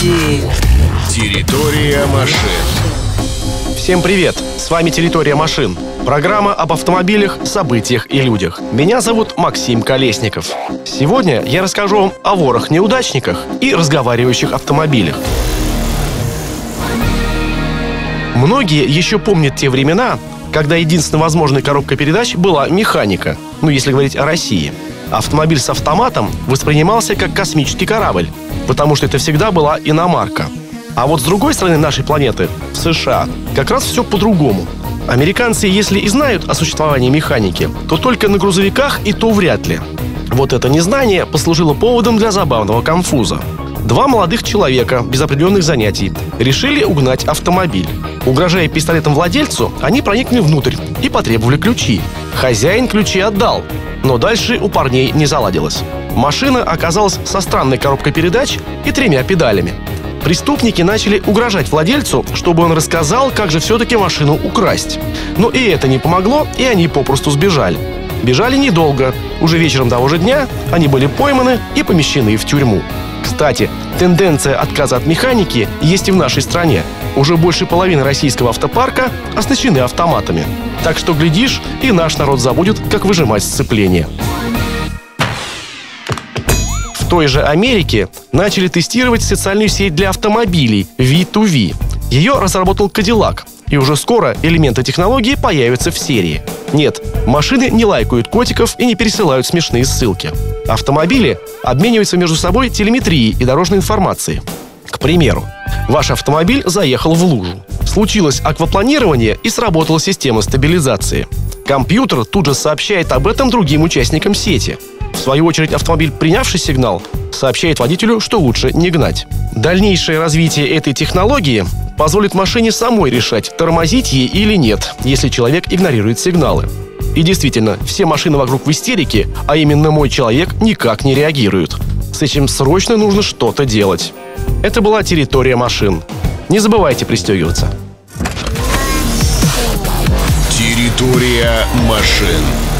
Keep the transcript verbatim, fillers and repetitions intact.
Механики. Территория машин. Всем привет! С вами «Территория машин». Программа об автомобилях, событиях и людях. Меня зовут Максим Колесников. Сегодня я расскажу вам о ворах-неудачниках и разговаривающих автомобилях. Многие еще помнят те времена, когда единственной возможной коробкой передач была механика, ну если говорить о России. Автомобиль с автоматом воспринимался как космический корабль, потому что это всегда была иномарка. А вот с другой стороны нашей планеты, в США, как раз все по-другому. Американцы, если и знают о существовании механики, то только на грузовиках, и то вряд ли. Вот это незнание послужило поводом для забавного конфуза. Два молодых человека без определенных занятий решили угнать автомобиль. Угрожая пистолетом владельцу, они проникли внутрь и потребовали ключи. Хозяин ключи отдал, но дальше у парней не заладилось. Машина оказалась со странной коробкой передач и тремя педалями. Преступники начали угрожать владельцу, чтобы он рассказал, как же все-таки машину украсть. Но и это не помогло, и они попросту сбежали. Бежали недолго. Уже вечером того же дня они были пойманы и помещены в тюрьму. Кстати, тенденция отказа от механики есть и в нашей стране. Уже больше половины российского автопарка оснащены автоматами. Так что, глядишь, и наш народ забудет, как выжимать сцепление. В той же Америке начали тестировать социальную сеть для автомобилей ви ту ви. Ее разработал Cadillac, и уже скоро элементы технологии появятся в серии. Нет, машины не лайкают котиков и не пересылают смешные ссылки. Автомобили обмениваются между собой телеметрией и дорожной информацией. К примеру, ваш автомобиль заехал в лужу. Случилось аквапланирование и сработала система стабилизации. Компьютер тут же сообщает об этом другим участникам сети. В свою очередь, автомобиль, принявший сигнал, сообщает водителю, что лучше не гнать. Дальнейшее развитие этой технологии позволит машине самой решать, тормозить ей или нет, если человек игнорирует сигналы. И действительно, все машины вокруг в истерике, а именно мой человек никак не реагирует. С этим срочно нужно что-то делать. Это была «Территория машин». Не забывайте пристегиваться. Территория машин.